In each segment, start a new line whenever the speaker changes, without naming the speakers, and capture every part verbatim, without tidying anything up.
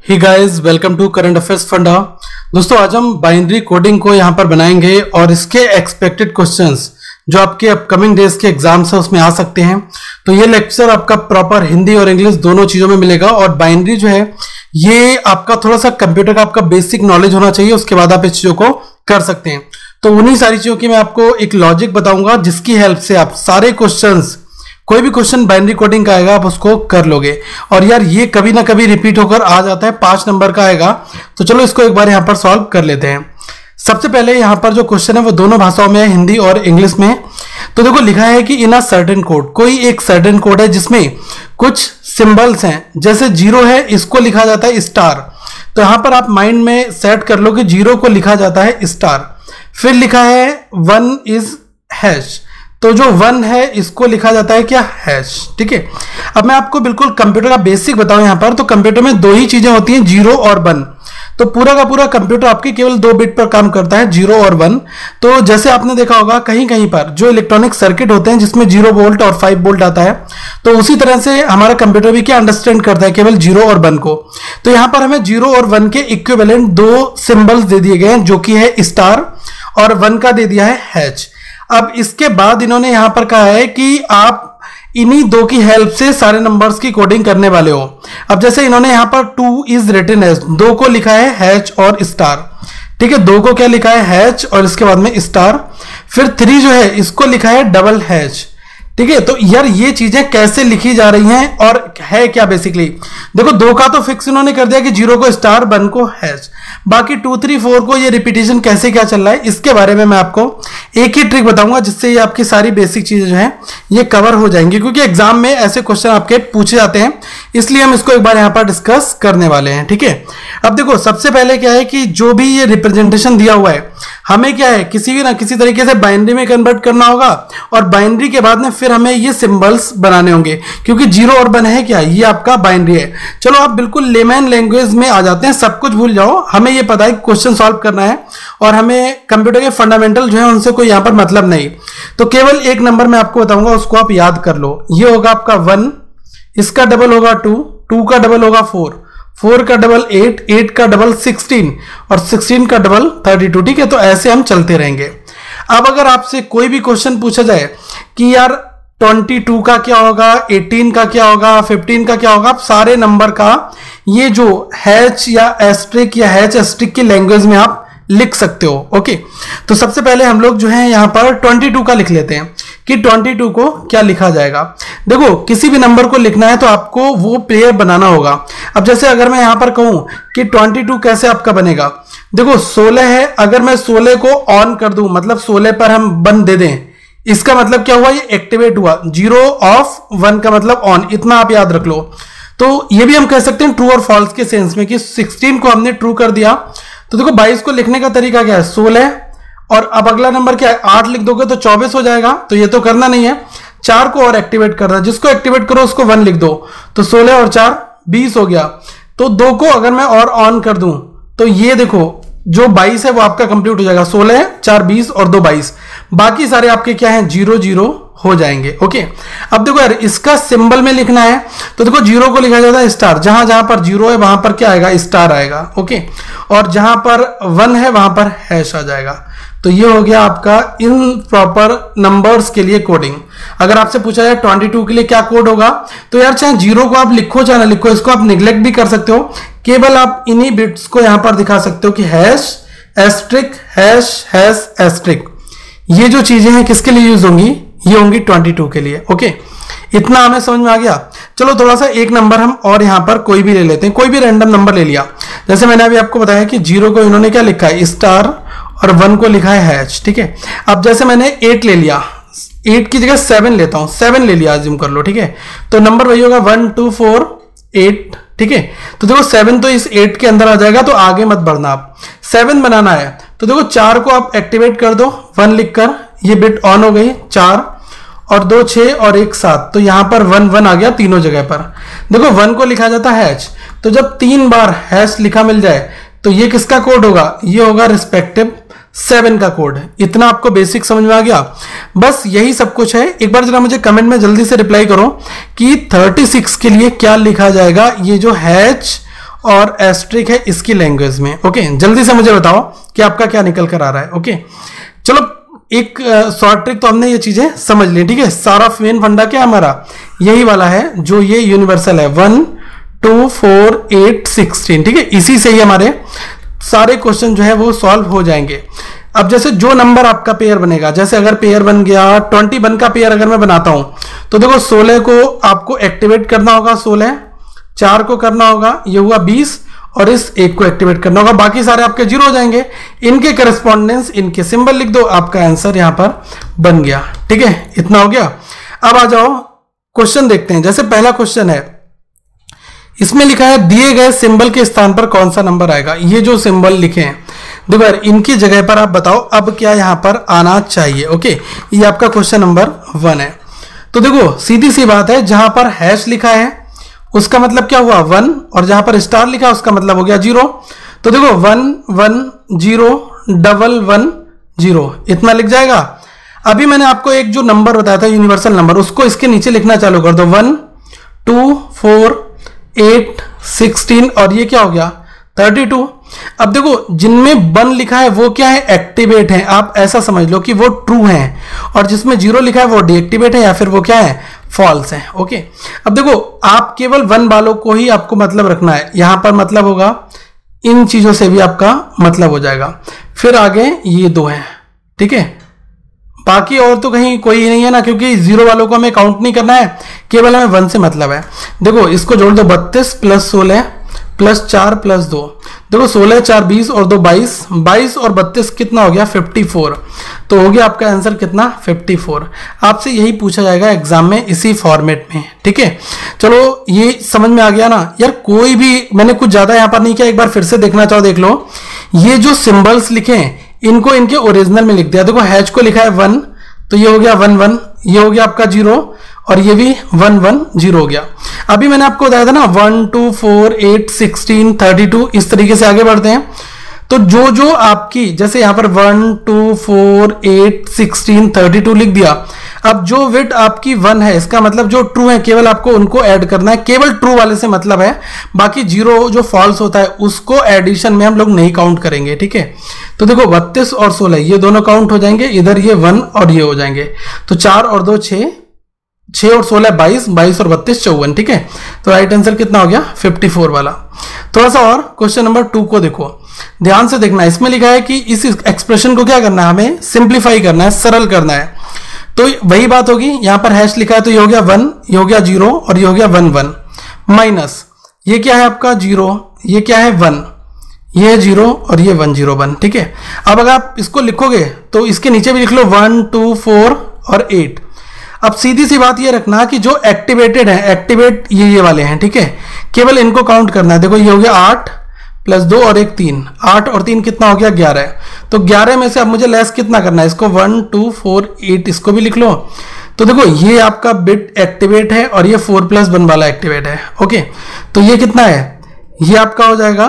He guys, welcome to current affairs funda. दोस्तों, आज हम बाइनरी कोडिंग को यहाँ पर बनाएंगे और इसके एक्सपेक्टेड क्वेश्चंस जो आपके अपकमिंग डेज के एग्जाम्स है उसमें आ सकते हैं। तो ये लेक्चर आपका प्रॉपर हिंदी और इंग्लिश दोनों चीजों में मिलेगा। और बाइनरी जो है ये आपका थोड़ा सा कंप्यूटर का आपका बेसिक नॉलेज होना चाहिए, उसके बाद आप इस चीजों को कर सकते हैं। तो उन्हीं सारी चीजों की मैं आपको एक लॉजिक बताऊंगा जिसकी हेल्प से आप सारे क्वेश्चंस, कोई भी क्वेश्चन बाइनरी कोडिंग का आएगा आप उसको कर लोगे। और यार ये कभी ना कभी रिपीट होकर आ जाता है, पांच नंबर का आएगा। तो चलो इसको एक बार यहां पर सॉल्व कर लेते हैं। सबसे पहले यहां पर जो क्वेश्चन है वो दोनों भाषाओं में है, हिंदी और इंग्लिश में। तो देखो लिखा है कि इन अ सर्टेन कोड, कोई एक सर्टेन कोड है जिसमें कुछ सिंबल्स हैं। जैसे जीरो है, इसको लिखा जाता है स्टार। तो यहां पर आप माइंड में सेट कर लो कि जीरो को लिखा जाता है स्टार। फिर लिखा है वन इज हैश, तो जो वन है इसको लिखा जाता है क्या, हैश। ठीक है, अब मैं आपको बिल्कुल कंप्यूटर का बेसिक बताऊं यहां पर। तो कंप्यूटर में दो ही चीजें होती हैं, जीरो और वन। तो पूरा का पूरा कंप्यूटर आपके केवल दो बिट पर काम करता है, जीरो और वन। तो जैसे आपने देखा होगा कहीं कहीं पर जो इलेक्ट्रॉनिक सर्किट होते हैं जिसमें जीरो वोल्ट और फाइव वोल्ट आता है, तो उसी तरह से हमारा कंप्यूटर भी क्या अंडरस्टैंड करता है, केवल जीरो और वन को। तो यहां पर हमें जीरो और वन के इक्विवेलेंट दो सिंबल्स दे दिए गए हैं, जो कि है स्टार और वन का दे दिया है हैच। अब इसके बाद इन्होंने यहां पर कहा है कि आप इन्हीं दो की हेल्प से सारे नंबर्स की कोडिंग करने वाले हो। अब जैसे इन्होंने यहां पर टू इज रिटन एज, दो को लिखा है हैच और स्टार। ठीक है, दो को क्या लिखा है, हैच और इसके बाद में स्टार। फिर थ्री जो है इसको लिखा है डबल हैच। ठीक है, तो यार ये चीजें कैसे लिखी जा रही हैं और है क्या बेसिकली। देखो दो का तो फिक्स इन्होंने कर दिया कि जीरो को स्टार, वन को हैश। बाकी टू थ्री फोर को ये रिपीटेशन कैसे क्या चल रहा है इसके बारे में मैं आपको एक ही ट्रिक बताऊंगा, जिससे ये आपकी सारी बेसिक चीजें जो हैं ये कवर हो जाएंगी। क्योंकि एग्जाम में ऐसे क्वेश्चन आपके पूछे जाते हैं, इसलिए हम इसको एक बार यहां पर डिस्कस करने वाले हैं। ठीक है, अब देखो सबसे पहले क्या है कि जो भी ये रिप्रेजेंटेशन दिया हुआ है हमें क्या है किसी भी ना किसी तरीके से बाइनरी में कन्वर्ट करना होगा। और बाइनरी के बाद में फिर हमें ये सिंबल्स बनाने होंगे, क्योंकि जीरो और वन है क्या, ये आपका बाइनरी है। चलो आप बिल्कुल लेमैन लैंग्वेज में आ जाते हैं, सब कुछ भूल जाओ। हमें ये पता है कि क्वेश्चन सॉल्व करना है और हमें कंप्यूटर के फंडामेंटल जो है उनसे कोई यहां पर मतलब नहीं। तो केवल एक नंबर मैं आपको बताऊंगा, उसको आप याद कर लो। ये होगा आपका वन, इसका डबल होगा टू, टू का डबल होगा फोर, फोर का डबल एट, एट का डबल सिक्सटीन और सिक्सटीन का डबल थर्टी टू। ठीक है, तो ऐसे हम चलते रहेंगे। अब अगर आपसे कोई भी क्वेश्चन पूछा जाए कि यार ट्वेंटी टू का क्या होगा, एटीन का क्या होगा, फिफ्टीन का क्या होगा, आप सारे नंबर का ये जो हैच या एस्ट्रिक या हैच एस्ट्रिक की लैंग्वेज में आप लिख सकते हो। ओके, तो सबसे पहले हम लोग जो है यहां पर बाईस का लिख लेते हैं कि बाईस को क्या लिखा जाएगा। देखो किसी भी नंबर को लिखना है तो आपको वो पेयर बनाना होगा। अब जैसे अगर मैं यहां पर कहूं कि बाईस कैसे आपका बनेगा, देखो सोलह है, अगर मैं सोलह को ऑन कर दूं, मतलब सोलह पर हम वन दे दें, इसका मतलब क्या हुआ, ये एक्टिवेट हुआ। जीरो ऑफ वन का मतलब ऑन, इतना आप याद रख लो। तो ये भी हम कह सकते हैं ट्रू और फॉल्स के सेंस में कि सोलह को हमने ट्रू कर दिया। तो देखो बाईस को लिखने का तरीका क्या है, सोलह और अब अगला नंबर क्या है, आठ लिख दोगे तो चौबीस हो जाएगा। तो ये तो करना नहीं है, चार को और एक्टिवेट करना, जिसको एक्टिवेट करो उसको वन लिख दो। तो सोलह और चार बीस हो गया। तो दो को अगर मैं और ऑन कर दूं तो ये देखो जो बाईस है वो आपका कंप्लीट हो जाएगा, सोलह चार बीस और दो बाईस। बाकी सारे आपके क्या हैं, जीरो जीरो हो जाएंगे। ओके, अब देखो यार इसका सिंबल में लिखना है तो देखो जीरो को लिखा जाता है स्टार, जहां जहां पर जीरो है वहां पर क्या आएगा, स्टार आएगा। ओके, और जहां पर वन है वहां पर हैश आ जाएगा। तो ये हो गया आपका इन प्रॉपर नंबर्स के लिए कोडिंग। अगर आपसे पूछा जाए बाईस के लिए क्या कोड होगा, तो यार चाहे जीरो को आप लिखो चाहे ना लिखो, इसको आप निगलेक्ट भी कर सकते हो। केवल आप इन्हीं बिट्स को यहां पर दिखा सकते हो कि hash asterisk hash hash asterisk. ये जो चीजें हैं किसके लिए यूज होंगी, ये होंगी बाईस के लिए। ओके, इतना हमें समझ में आ गया। चलो थोड़ा सा एक नंबर हम और यहां पर कोई भी ले लेते हैं, कोई भी रैंडम नंबर ले लिया। जैसे मैंने अभी आपको बताया कि जीरो को इन्होंने क्या लिखा है, स्टार, और वन को लिखा है हैच। ठीक है, अब जैसे मैंने एट ले लिया, एट की जगह सेवन लेता हूं, सेवन ले लिया, अज्यूम कर लो। ठीक है, तो नंबर वही होगा वन टू फोर एट। ठीक है, तो देखो सेवन तो इस एट के अंदर आ जाएगा, तो आगे मत बढ़ना। आप सेवन बनाना है तो देखो चार को आप एक्टिवेट कर दो वन लिखकर, ये बिट ऑन हो गई, चार और दो छह और एक सात। तो यहां पर वन वन आ गया तीनों जगह पर। देखो वन को लिखा जाता है हैश, तो जब तीन बार हैश लिखा मिल जाए तो ये किसका कोड होगा, ये होगा रिस्पेक्टिव सेवन का कोड। इतना आपको बेसिक समझ में आ गया, बस यही सब कुछ है। एक बार जरा मुझे कमेंट में जल्दी से रिप्लाई करो कि छत्तीस के लिए क्या लिखा जाएगा। ये जो हैच और एस्ट्रिक है इसकी लैंग्वेज में। ओके, जल्दी से मुझे बताओ कि आपका क्या निकल कर आ रहा है। ओके, चलो एक शॉर्ट ट्रिक तो हमने ये चीजें समझ ली, ठीक है। सारा मेन फंडा क्या हमारा यही वाला है, जो ये यूनिवर्सल है one two four eight sixteen, ठीक है। इसी से ही हमारे सारे क्वेश्चन जो है वो सॉल्व हो जाएंगे। अब जैसे जो नंबर आपका पेयर बनेगा, जैसे अगर पेयर बन गया ट्वेंटी वन का पेयर अगर मैं बनाता हूं तो देखो सोलह को आपको एक्टिवेट करना होगा, सोलह चार को करना होगा, ये हुआ बीस, और इस एक को एक्टिवेट करना होगा, बाकी सारे आपके जीरो हो जाएंगे। इनके करस्पॉन्डेंस, इनके सिंबल लिख दो, आपका आंसर यहां पर बन गया, ठीक है। इतना हो गया। अब आ जाओ क्वेश्चन देखते हैं। जैसे पहला क्वेश्चन है, इसमें लिखा है दिए गए सिंबल के स्थान पर कौन सा नंबर आएगा। ये जो सिंबल लिखे हैं देखो यार, इनकी जगह पर आप बताओ अब क्या यहां पर आना चाहिए। ओके, ये आपका क्वेश्चन नंबर वन है। तो देखो सीधी सी बात है, जहां पर हैश लिखा है उसका मतलब क्या हुआ वन, और जहां पर स्टार लिखा है उसका मतलब हो गया जीरो। तो देखो one one zero double one zero, इतना लिख जाएगा। अभी मैंने आपको एक जो नंबर बताया था यूनिवर्सल नंबर, उसको इसके नीचे लिखना चालू कर दो, one two four eight sixteen, और ये क्या हो गया थर्टी टू। अब देखो जिनमें वन लिखा है वो क्या है, एक्टिवेट है, आप ऐसा समझ लो कि वो ट्रू है, और जिसमें जीरो लिखा है वो डीएक्टिवेट है, या फिर वो क्या है फॉल्स है। ओके, अब देखो आप केवल वन वालों को ही आपको मतलब रखना है, यहां पर मतलब होगा, इन चीजों से भी आपका मतलब हो जाएगा। फिर आगे ये दो हैं, ठीक है, बाकी और तो कहीं कोई नहीं है ना, क्योंकि जीरो वालों को हमें काउंट नहीं करना है, केवल हमें वन से मतलब है। देखो इसको जोड़ दो, बत्तीस प्लस सोलह प्लस चार प्लस दो, देखो सोलह चार बीस और दो बाईस, बाईस और बत्तीस कितना हो गया फिफ्टी फोर। तो हो गया आपका आंसर कितना फिफ्टी फोर। आपसे यही पूछा जाएगा एग्जाम में इसी फॉर्मेट में, ठीक है। चलो ये समझ में आ गया ना यार। कोई भी मैंने कुछ ज्यादा यहां पर नहीं किया, एक बार फिर से देखना चाहो देख लो। ये जो सिंबल्स लिखे हैं इनको इनके ओरिजिनल में लिख दिया। देखो हैच को लिखा है वन, तो ये हो गया वन वन, ये हो गया आपका जीरो, और ये भी वन वन जीरो हो गया। अभी मैंने आपको बताया था ना one two four eight sixteen thirty two, इस तरीके से आगे बढ़ते हैं। तो जो जो आपकी, जैसे यहां पर one two four eight sixteen thirty two लिख दिया। अब जो विट आपकी वन है, इसका मतलब जो ट्रू है केवल आपको उनको ऐड करना है, केवल ट्रू वाले से मतलब है, बाकी जीरो जो फॉल्स होता है उसको एडिशन में हम लोग नहीं काउंट करेंगे, ठीक है। तो देखो बत्तीस और सोलह ये दोनों काउंट हो जाएंगे, इधर ये वन और ये हो जाएंगे, तो चार और दो छह, छह और सोलह बाईस, बाईस और बत्तीस चौवन, ठीक है। तो राइट आंसर कितना हो गया फिफ्टी फोर वाला। थोड़ा सा और क्वेश्चन नंबर टू को देखो, ध्यान से देखना। इसमें लिखा है कि इस एक्सप्रेशन को क्या करना है, हमें सिंप्लीफाई करना है, सरल करना है। तो वही बात होगी, यहां पर हैश लिखा है तो ये हो गया वन, ये हो गया जीरो, और ये हो गया वन वन, माइनस ये क्या है आपका जीरो, ये क्या है वन, ये है जीरो, और ये वन जीरो वन, ठीक है। अब अगर आप इसको लिखोगे तो इसके नीचे भी लिख लो वन टू फोर और एट। अब सीधी सी बात ये रखना कि जो एक्टिवेटेड है, एक्टिवेट ये ये वाले हैं, ठीक है, केवल इनको काउंट करना है। देखो ये हो गया आठ प्लस दो और एक तीन, आठ और तीन कितना हो गया ग्यारह। तो ग्यारह में से अब मुझे लेस कितना करना है, इसको वन टू फोर एट इसको भी लिख लो। तो देखो ये आपका बिट एक्टिवेट है और ये फोर प्लस वन वाला एक्टिवेट है। ओके, तो ये कितना है, ये आपका हो जाएगा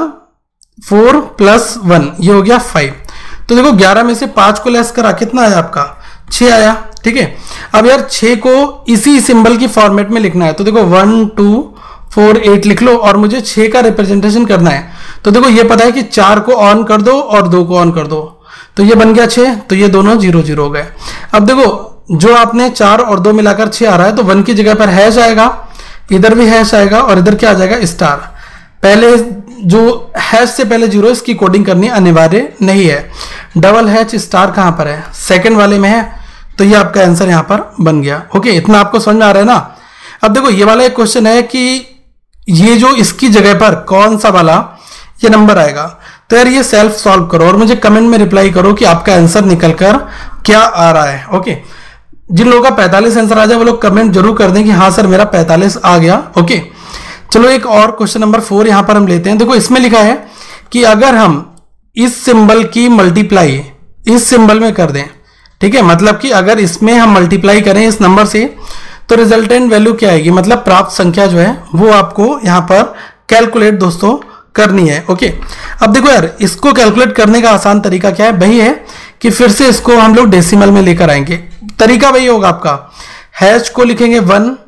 फोर प्लस वन, ये हो गया फाइव। तो देखो ग्यारह में से पांच को लेस करा, कितना आया आपका छह आया, ठीक है। अब यार छह को इसी सिंबल की फॉर्मेट में लिखना है, तो देखो वन टू फोर एट लिख लो, और मुझे छह का रिप्रेजेंटेशन करना है। तो देखो ये पता है कि चार को ऑन कर दो और दो को ऑन कर दो, तो ये बन गया छह, तो ये दोनों जीरो जीरो हो गए। अब देखो जो आपने चार और दो मिलाकर छह आ रहा है, तो वन की जगह पर हैश आएगा, इधर भी हैश आएगा, और इधर क्या आ जाएगा स्टार। पहले जो हैश से पहले जीरो, इसकी कोडिंग करनी अनिवार्य नहीं है। डबल हैश स्टार कहां पर है, सेकंड वाले में है, तो ये आपका आंसर यहां पर बन गया। ओके, इतना आपको समझ में आ रहा है ना। अब देखो ये वाला एक क्वेश्चन है कि ये जो इसकी जगह पर कौन सा वाला ये नंबर आएगा, तो यार ये सेल्फ सॉल्व करो और मुझे कमेंट में रिप्लाई करो कि आपका आंसर निकलकर क्या आ रहा है। ओके, जिन लोगों का पैंतालीस आंसर आ जाए वो लोग कमेंट जरूर कर दें कि हाँ सर मेरा पैंतालीस आ गया। ओके, चलो एक और क्वेश्चन नंबर फोर यहां पर हम लेते हैं। देखो इसमें लिखा है कि अगर हम इस सिंबल की मल्टीप्लाई इस सिंबल में कर दें, ठीक है, मतलब कि अगर इसमें हम मल्टीप्लाई करें इस नंबर से, तो रिजल्टेंट वैल्यू क्या आएगी, मतलब प्राप्त संख्या जो है वो आपको यहां पर कैलकुलेट दोस्तों करनी है। ओके, अब देखो यार इसको कैलकुलेट करने का आसान तरीका क्या है, वही है कि फिर से इसको हम लोग डेसिमल में लेकर आएंगे। तरीका वही होगा आपका, हैश को लिखेंगे वन,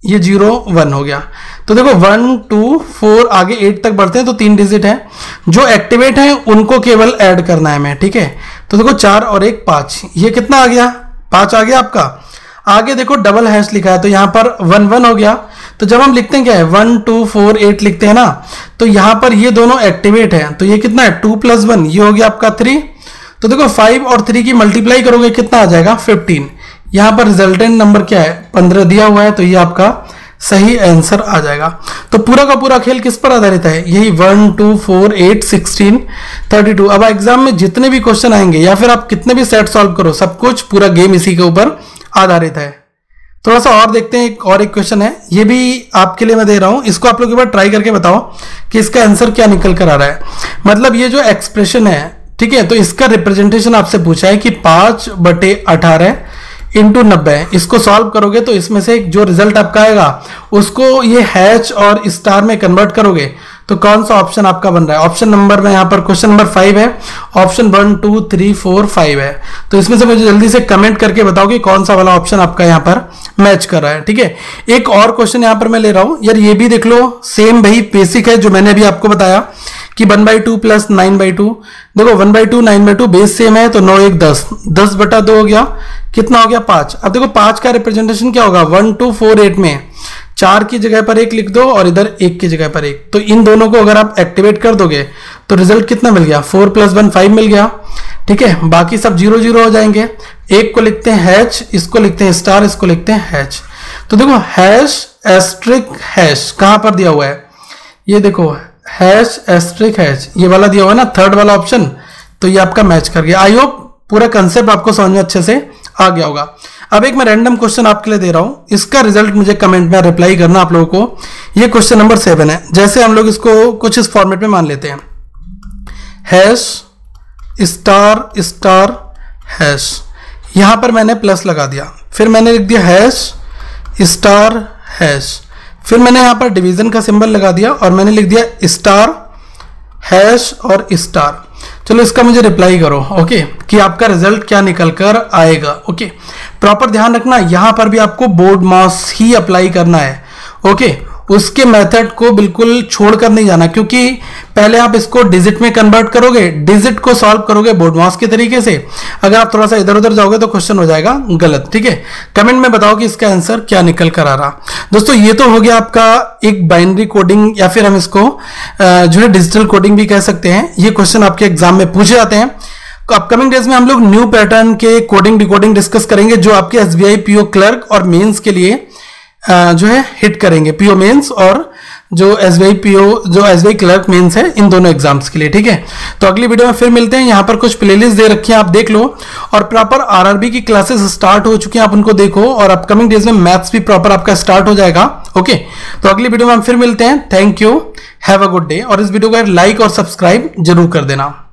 ये जीरो वन हो गया। तो देखो वन टू फोर आगे एट तक बढ़ते हैं तो तीन डिजिट है, जो एक्टिवेट है उनको केवल ऐड करना है हमें, ठीक है। तो देखो चार और एक पांच, ये कितना आ गया, पांच आ गया आपका। आगे देखो डबल हैश लिखा है तो यहां पर वन वन हो गया। तो जब हम लिखते हैं क्या है वन टू फोर एट लिखते हैं ना, तो यहां पर ये दोनों एक्टिवेट है तो ये कितना है टू प्लस वन, ये हो गया आपका थ्री। तो देखो फाइव और थ्री की मल्टीप्लाई करोगे कितना आ जाएगा फिफ्टीन। यहां पर रिजल्टेंट नंबर क्या है पंद्रह दिया हुआ है तो ये आपका सही आंसर आ जाएगा। तो पूरा का पूरा खेल किस पर आधारित है, यही one two four eight sixteen thirty two. अब एग्जाम में जितने भी क्वेश्चन आएंगे या फिर आप कितने भी सेट सॉल्व करो, सब कुछ पूरा गेम इसी के ऊपर आधारित है। थोड़ा सा और देखते हैं, एक और एक क्वेश्चन है, ये भी आपके लिए मैं दे रहा हूं, इसको आप लोग एक बार ट्राई करके बताओ कि इसका आंसर क्या निकल कर आ रहा है। मतलब ये जो एक्सप्रेशन है, ठीक है, तो इसका रिप्रेजेंटेशन आपसे पूछा है कि पांच बटे अठारह इंटू नब्बे, इसको सॉल्व करोगे तो इसमें से जो रिजल्ट आपका आएगा उसको ये हैच और स्टार में कन्वर्ट करोगे तो कौन सा ऑप्शन आपका बन रहा है। ऑप्शन नंबर में यहाँ पर क्वेश्चन नंबर फाइव है, option one two three four five है। तो इसमें से मुझे जल्दी से कमेंट करके बताओ कि कौन सा वाला ऑप्शन आपका यहाँ पर मैच कर रहा है, ठीक है। एक और क्वेश्चन यहाँ पर मैं ले रहा हूं यार, ये भी देख लो, सेम भाई बेसिक है जो मैंने अभी आपको बताया कि one by two plus nine by two. देखो one by two nine by two base same है तो नौ एक दस, दस बटा दो हो गया, कितना हो गया पांच। अब देखो पांच का रिप्रेजेंटेशन क्या होगा, वन टू फोर एट में चार की जगह पर एक लिख दो और इधर एक की जगह पर एक, तो इन दोनों को अगर आप एक्टिवेट कर दोगे तो रिजल्ट कितना मिल गया, फोर प्लस वन फाइव मिल गया, ठीक है। बाकी सब जीरो जीरो हो जाएंगे। एक को लिखते हैं हैच, इसको लिखते हैं स्टार, इसको लिखते हैं हैच। तो देखो हैश एस्ट्रिक हैश कहां पर दिया हुआ है, ये देखो हैश एस्ट्रिक हैश ये वाला दिया हुआ है ना, थर्ड वाला ऑप्शन, तो ये आपका मैच कर गया। आई होप पूरा कंसेप्ट आपको समझ में अच्छे से आ गया होगा। अब एक मैं रैंडम क्वेश्चन आपके लिए दे रहा हूं, इसका रिजल्ट मुझे कमेंट में रिप्लाई करना आप लोगों को। ये क्वेश्चन नंबर सेवन है। जैसे हम लोग इसको कुछ इस फॉर्मेट में मान लेते हैं, हैश स्टार स्टार हैश, यहां पर मैंने प्लस लगा दिया, फिर मैंने लिख दिया हैश स्टार हैश, फिर मैंने यहां पर डिवीजन का सिंबल लगा दिया और मैंने लिख दिया स्टार हैश और स्टार। चलो इसका मुझे रिप्लाई करो, ओके, कि आपका रिजल्ट क्या निकल कर आएगा। ओके, प्रॉपर ध्यान रखना, यहां पर भी आपको बोर्ड मास ही अप्लाई करना है, ओके। उसके मेथड को बिल्कुल छोड़कर नहीं जाना, क्योंकि पहले आप इसको डिजिट में कन्वर्ट करोगे, डिजिट को सॉल्व करोगे बोर्ड मास के तरीके से। अगर आप थोड़ा सा इधर उधर जाओगे तो क्वेश्चन हो जाएगा गलत, ठीक है। कमेंट में बताओ कि इसका आंसर क्या निकल कर आ रहा। दोस्तों ये तो हो गया आपका एक बाइनरी कोडिंग या फिर हम इसको जो है डिजिटल कोडिंग भी कह सकते हैं। ये क्वेश्चन आपके एग्जाम में पूछे जाते हैं। अपकमिंग डेज में हम लोग न्यू पैटर्न के कोडिंग डिकोडिंग डिस्कस करेंगे, जो आपके एसबीआई पीओ क्लर्क और मेंस के लिए जो है हिट करेंगे, पीओ मेंस और जो एसबीआई पीओ जो एसबीआई क्लर्क मेंस है, इन दोनों एग्जाम्स के लिए, ठीक है। तो अगली वीडियो में फिर मिलते हैं। यहाँ पर कुछ प्लेलिस्ट दे रखी है, आप देख लो, और प्रॉपर आरआरबी की क्लासेस स्टार्ट हो चुकी हैं, आप उनको देखो, और अपकमिंग डेज में मैथ्स भी प्रॉपर आपका स्टार्ट हो जाएगा। ओके, तो अगली वीडियो में हम फिर मिलते हैं। Thank you, have a good day, और इस वीडियो को लाइक और सब्सक्राइब जरूर कर देना।